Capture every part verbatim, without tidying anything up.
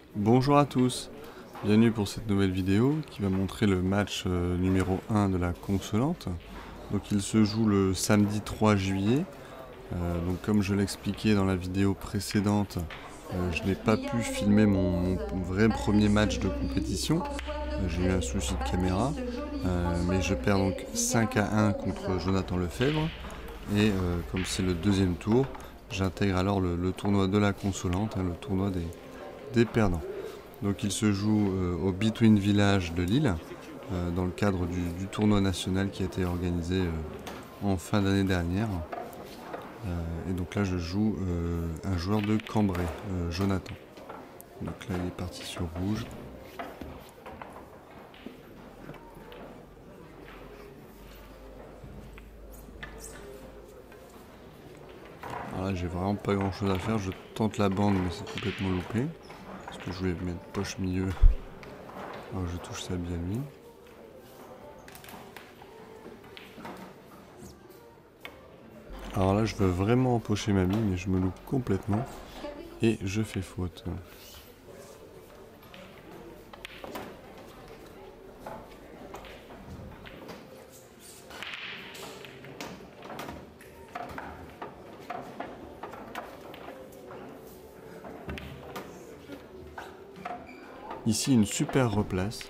Bonjour à tous, bienvenue pour cette nouvelle vidéo qui va montrer le match euh, numéro un de la Consolante. Donc il se joue le samedi trois juillet. Euh, donc comme je l'expliquais dans la vidéo précédente, euh, je n'ai pas pu filmer mon, mon vrai premier match de compétition. Euh, J'ai eu un souci de caméra, euh, mais je perds donc cinq à un contre Jonathan Lefebvre. Et euh, comme c'est le deuxième tour, j'intègre alors le, le tournoi de la Consolante, hein, le tournoi des, des perdants. Donc il se joue euh, au Between Village de Lille, euh, dans le cadre du, du tournoi national qui a été organisé euh, en fin d'année dernière. Euh, et donc là je joue euh, un joueur de Cambrai, euh, Jonathan. Donc là il est parti sur rouge. Alors là j'ai vraiment pas grand chose à faire, je tente la bande mais c'est complètement loupé. Parce que je voulais mettre poche milieu, alors je touche ça bien lui. Alors là je veux vraiment empocher ma bille mais je me loupe complètement et je fais faute. Ici une super replace.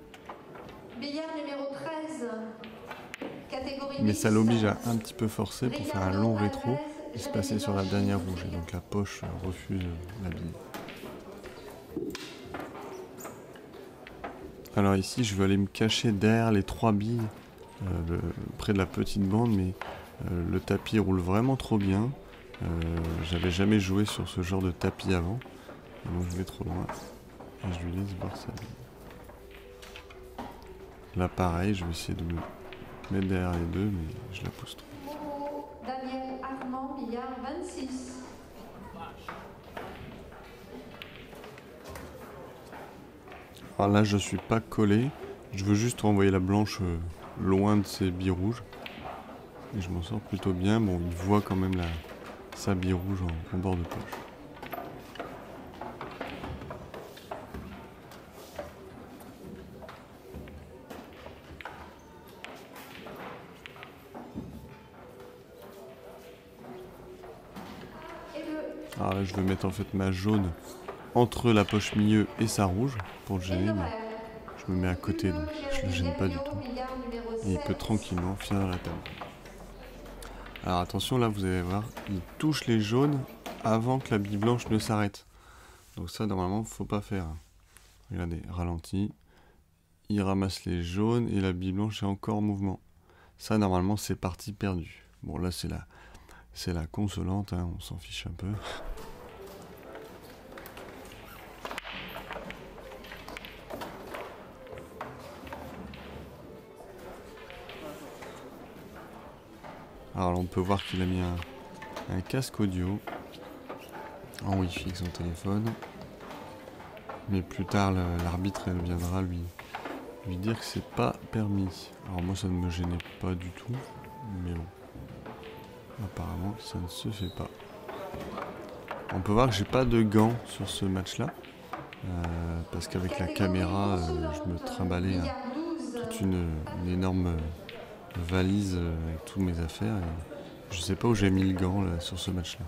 Mais ça l'oblige à un petit peu forcer pour faire un long rétro et se passer sur la dernière rouge. Et donc la poche refuse la bille. Alors ici je veux aller me cacher derrière les trois billes euh, le, près de la petite bande, mais euh, le tapis roule vraiment trop bien. Euh, J'avais jamais joué sur ce genre de tapis avant. Donc je vais trop loin et je lui laisse voir sa bille. Là pareil, je vais essayer de me mettre derrière les deux, mais je la pousse trop. Daniel Armand, billard vingt-six. Alors là je suis pas collé, je veux juste renvoyer la blanche euh, loin de ses billes rouges. Et je m'en sors plutôt bien, bon il voit quand même la, sa bille rouge en, en bord de poche. Alors là je vais mettre en fait ma jaune entre la poche milieu et sa rouge pour le gêner, mais je me mets à côté donc je le gêne pas du tout. Et il peut tranquillement finir la table. Alors attention, là vous allez voir, il touche les jaunes avant que la bille blanche ne s'arrête. Donc ça normalement faut pas faire. Regardez, ralenti, il ramasse les jaunes et la bille blanche est encore en mouvement. Ça normalement c'est parti perdu. Bon là c'est la, c'est la Consolante, hein, on s'en fiche un peu. Alors là, on peut voir qu'il a mis un, un casque audio en wifi avec son téléphone. Mais plus tard, l'arbitre viendra lui, lui dire que c'est pas permis. Alors moi, ça ne me gênait pas du tout. Mais bon, apparemment, ça ne se fait pas. On peut voir que j'ai pas de gants sur ce match-là. Euh, parce qu'avec la caméra, euh, je me trimballais hein, toute une, une énorme valise euh, avec toutes mes affaires. Et je sais pas où j'ai mis le gant là, sur ce match-là.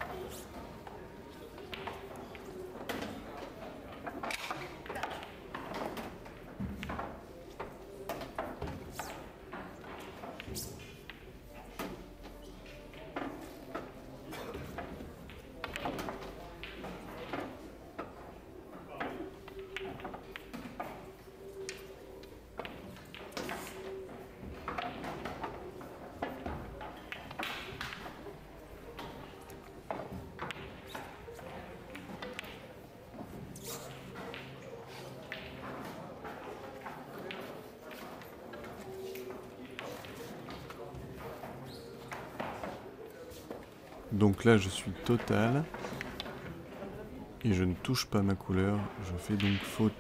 Donc là je suis total et je ne touche pas ma couleur, je fais donc faute.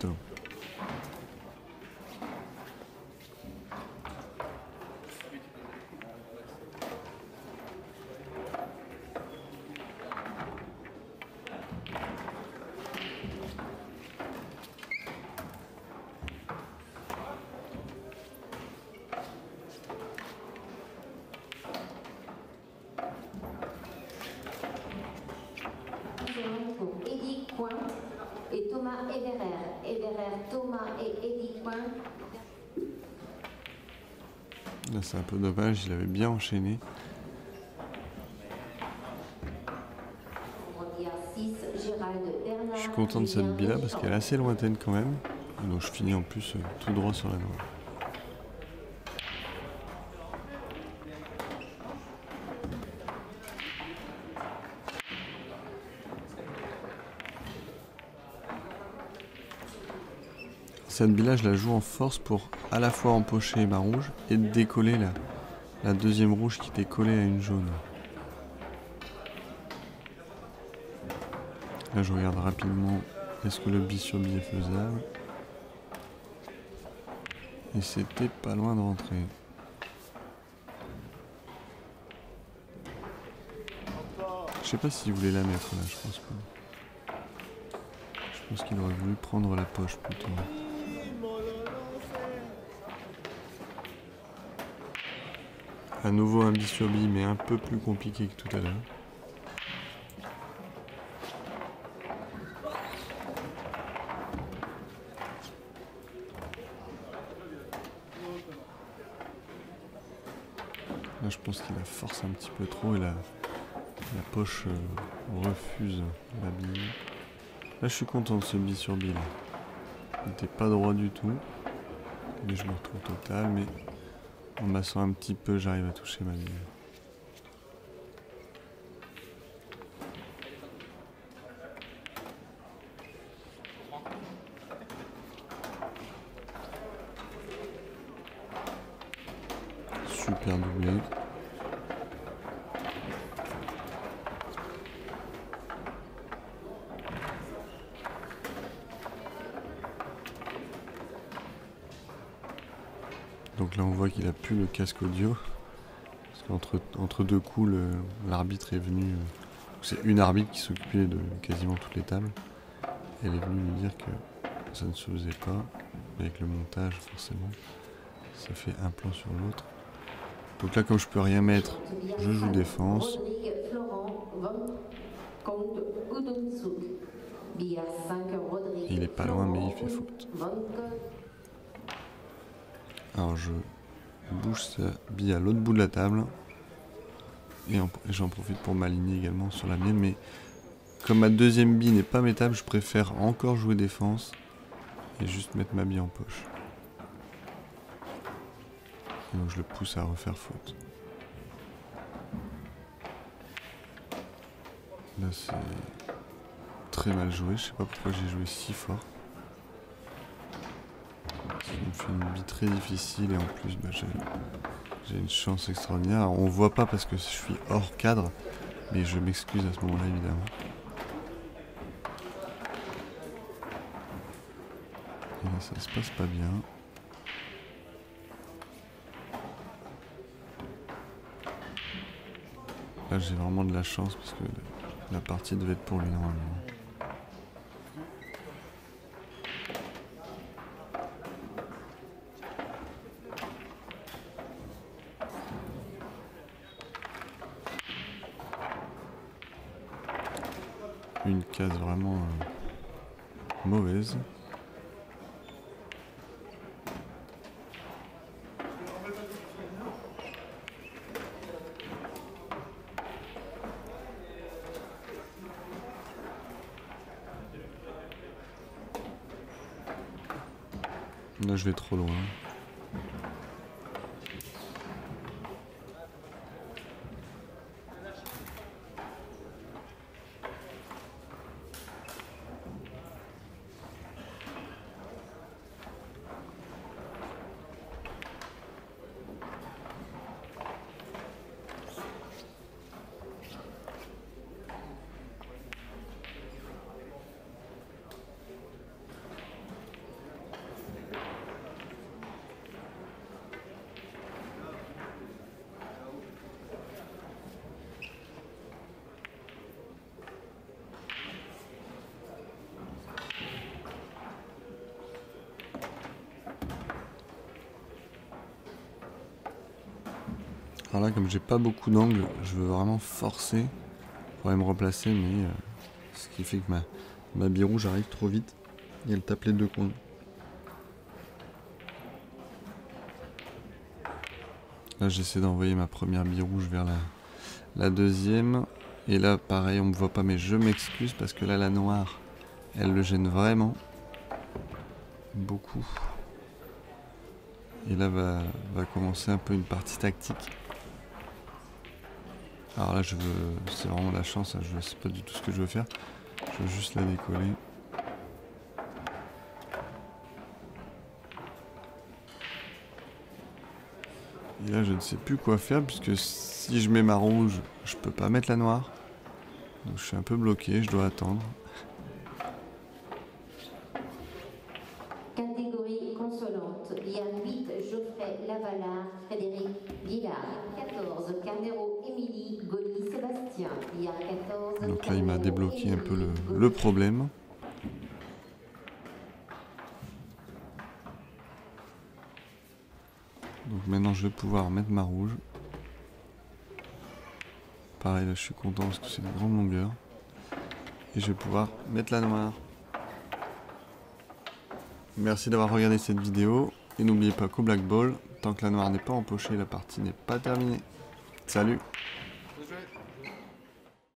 Thomas Everer. Everer, Thomas et Eddie Coin. Là c'est un peu dommage, il avait bien enchaîné. Je suis content de cette bille là parce qu'elle est assez lointaine quand même. Donc je finis en plus euh, tout droit sur la noix. Cette bille là je la joue en force pour à la fois empocher ma rouge et décoller la, la deuxième rouge qui était collée à une jaune. Là je regarde rapidement est-ce que le bille sur bille est faisable. Et c'était pas loin de rentrer. Je sais pas s'il voulait la mettre là, je pense pas. Je pense qu'il aurait voulu prendre la poche plutôt. À nouveau un bille sur bille mais un peu plus compliqué que tout à l'heure. Là je pense qu'il la force un petit peu trop et la, la poche euh, refuse la bille. Là je suis content de ce bille sur bille. Il n'était pas droit du tout. Mais je me retrouve total, mais en massant un petit peu j'arrive à toucher ma bille. Super doublé. Donc là on voit qu'il a plus le casque audio. Parce qu'entre entre deux coups l'arbitre est venu. C'est une arbitre qui s'occupait de quasiment toutes les tables. Elle est venue me dire que ça ne se faisait pas. Avec le montage forcément. Ça fait un plan sur l'autre. Donc là comme je peux rien mettre, je joue défense. Il est pas loin mais il fait faute. Alors je bouge sa bille à l'autre bout de la table. Et j'en profite pour m'aligner également sur la mienne. Mais comme ma deuxième bille n'est pas métable, je préfère encore jouer défense. Et juste mettre ma bille en poche. Et donc je le pousse à refaire faute. Là c'est très mal joué. Je sais pas pourquoi j'ai joué si fort. Ça me fait une bille très difficile et en plus bah, j'ai une chance extraordinaire. Alors, on voit pas parce que je suis hors cadre, mais je m'excuse à ce moment-là évidemment. Et là ça se passe pas bien. Là j'ai vraiment de la chance parce que la partie devait être pour lui normalement. Une case vraiment euh, mauvaise. Là je vais trop loin. Alors là, comme j'ai pas beaucoup d'angle, je veux vraiment forcer pour aller me replacer, mais euh, ce qui fait que ma, ma bille rouge arrive trop vite. Et elle tape les deux coins. Là j'essaie d'envoyer ma première bille rouge vers la, la deuxième. Et là pareil on me voit pas mais je m'excuse parce que là la noire elle le gêne vraiment. Beaucoup. Et là va, va commencer un peu une partie tactique. Alors là je veux. C'est vraiment la chance, hein, je sais pas du tout ce que je veux faire. Je veux juste la décoller. Et là je ne sais plus quoi faire puisque si je mets ma rouge, je peux pas mettre la noire. Donc je suis un peu bloqué, je dois attendre. Catégorie consolante. Il y a huit Geoffrey Lavalard, Frédéric Villard. quatorze Carnero, Émilie, Goli, Sébastien. Il y a quatorze. Donc là il m'a débloqué un peu le, le problème. Donc maintenant je vais pouvoir mettre ma rouge. Pareil là je suis content parce que c'est de grande longueur. Et je vais pouvoir mettre la noire. Merci d'avoir regardé cette vidéo. Et n'oubliez pas qu'au Black Ball, tant que la noire n'est pas empochée, la partie n'est pas terminée. Salut!